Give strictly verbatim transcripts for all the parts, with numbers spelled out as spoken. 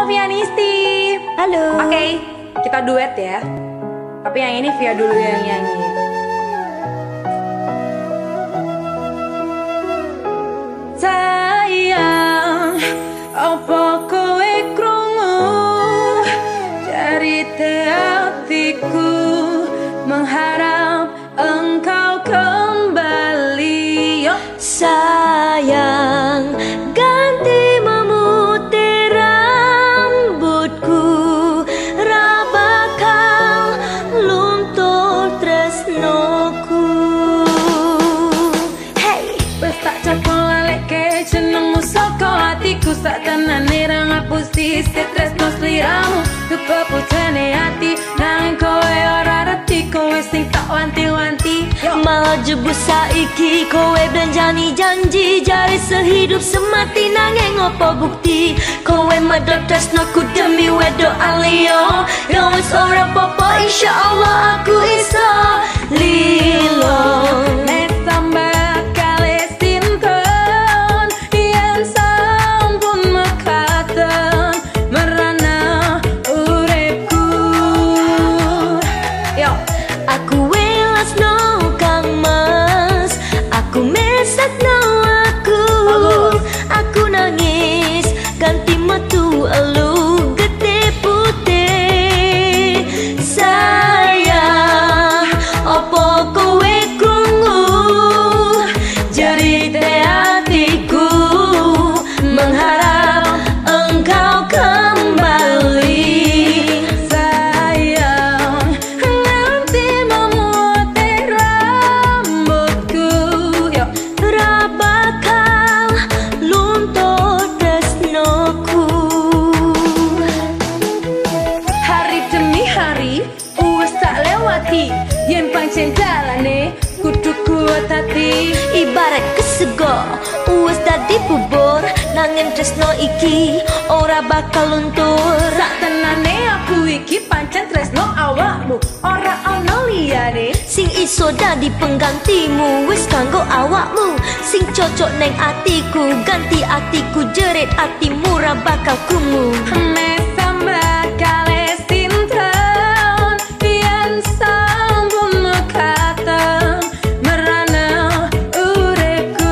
Vianisti. Halo. Oke, okay, kita duet ya. Tapi yang ini Via dulu yang nyanyi. Sayang, opo kowe krungu cerita hatiku, mengharap engkau kembali. Yo. Sayang, ganti memutih rambutku, ra bakal luntur tresnoku. Hey, wes tak cakol laleke jenengmu saka hatiku, sak tenane ra ngapusi tresno sliramu. Kepeputane hati nang kowe ora reti, kowe sing tak wanti-wanti. malah jebus saiki kowe belanjani janji, jari sehidup semati nanging opo bukti. Kowe medhot tresnoku demi wedok aliyo. Ya wis ora apa-apa, insyaallah aku iso lilo. Nek tambah kali sinten yen sampun mekaten merana uripku. Yo, Aku welasno Kang Mas, aku mesakno aku. Aku nangis ganti metu elu gede putih. Sayang, opo kowe krungu jerite hatiku, mengharap engkau kembali. sayang, nanti memutih rambutku. Yo, Ra bakal luntur tresnoku. hari demi hari wes tak lewati, yen pancen dalane kudu kuat hati. Ibarat kesego wis dadi bubur, nanging tresno iki ora bakal luntur. Sak tenane aku iki pancen tresno awakmu, ora ana liyane. Sing iso dadi penggantimu wis kanggo awakmu, sing cocok neng atiku, ganti atiku jerit atimu ra bakal kumu. Mek tambah kali sinten yen sampun mekaten merana uripku.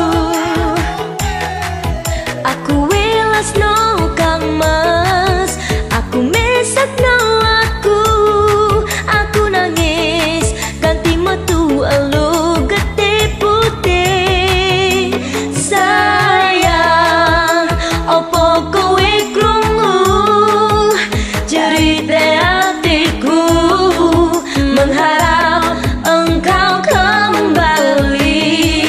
Aku welasno Kang Mas, aku mesakno aku. Aku nangis ganti metu elu gede putih. Sayang, opo kowe krungu cerita hatiku, mengharap engkau kembali.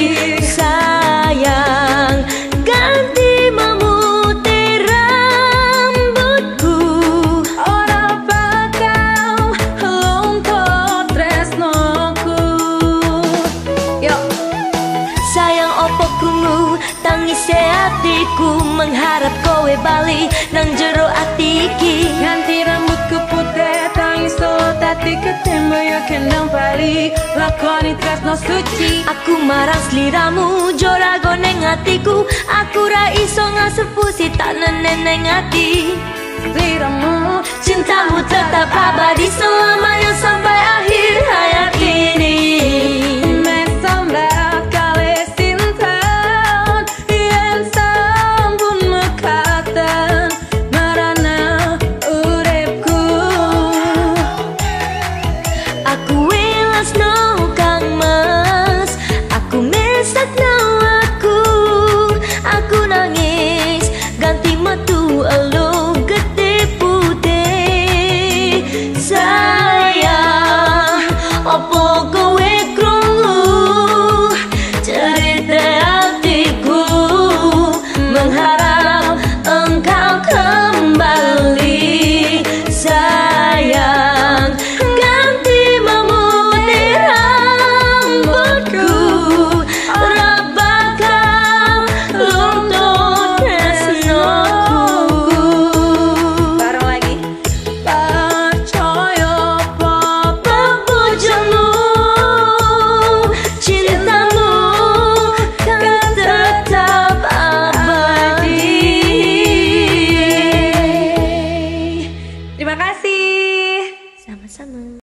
Sayang, ganti memutih rambutku. Ora bakal luntur tresnoku. Yo, Sayang, opo krungu tangis hatiku, mengharap kowe bali nang jero ati iki. ganti rambutku putih tangis solo tati ketembo yo kendang bali, lakoni tresno suci. Aku marang sliramu jorago neng atiku, aku ra iso ngasepusi tak nenen neng ati. Sliramu Cintamu tetap abadi selamanya sampai akhir hayat ini. mek tambah kali sinten yen sampun mekaten merana uripku. Aku welasno Kang Mas, aku mesakno aku. Aku nangis ganti metu elu gede putih. Sayang, Sama-sama.